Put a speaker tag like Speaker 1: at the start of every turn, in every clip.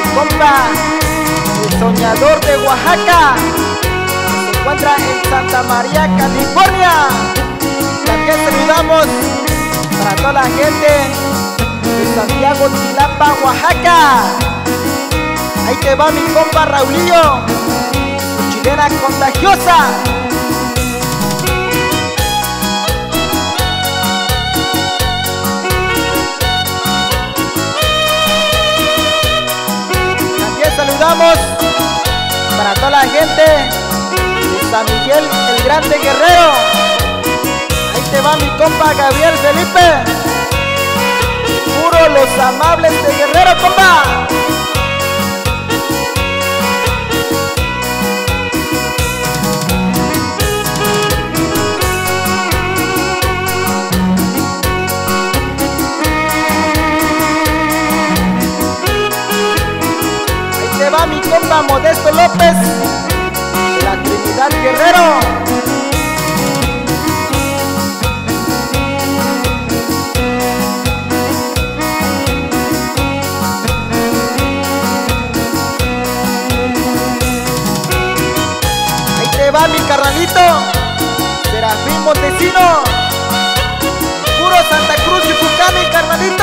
Speaker 1: compa, el soñador de Oaxaca, que se encuentra en Santa María, California. También saludamos para toda la gente de Santiago, Chilapa, Oaxaca. Ahí te va mi compa Raulillo, su chilena contagiosa. También saludamos para toda la gente de San Miguel el Grande Guerrero. Ahí te va mi compa Gabriel Felipe, puro los amables de Guerrero, compa. Ahí te va mi compa Modesto López de la Trinidad Guerrero. Va mi carnalito Serafín Montesino, puro Santa Cruz y Yucucán, carnalito.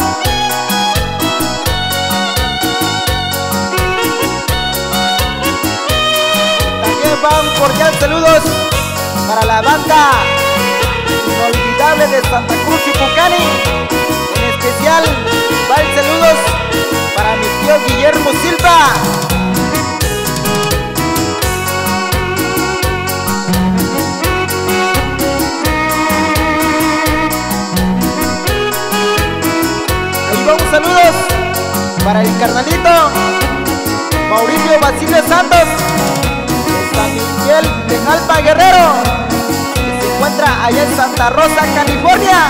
Speaker 1: También van cordial saludos para la banda inolvidable de Santa Cruz y Yucucán. En especial van saludos para mi tío Guillermo Silva. Saludos para el carnalito Mauricio Basilio Santos de San Miguel de Jalpa, Guerrero, que se encuentra allá en Santa Rosa, California.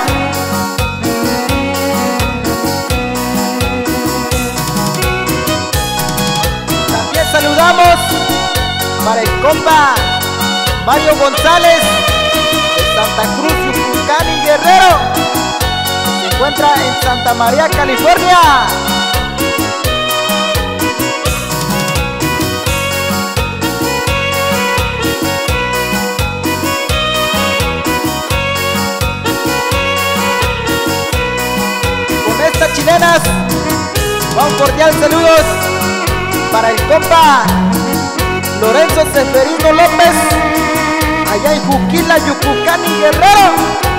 Speaker 1: También saludamos para el compa Mario González de Santa Cruz, Yucucán y Guerrero. Se encuentra en Santa María, California. Con estas chilenas va un cordial saludos para el compa Lorenzo Seferino López allá en Juquila, Yucucán y Guerrero.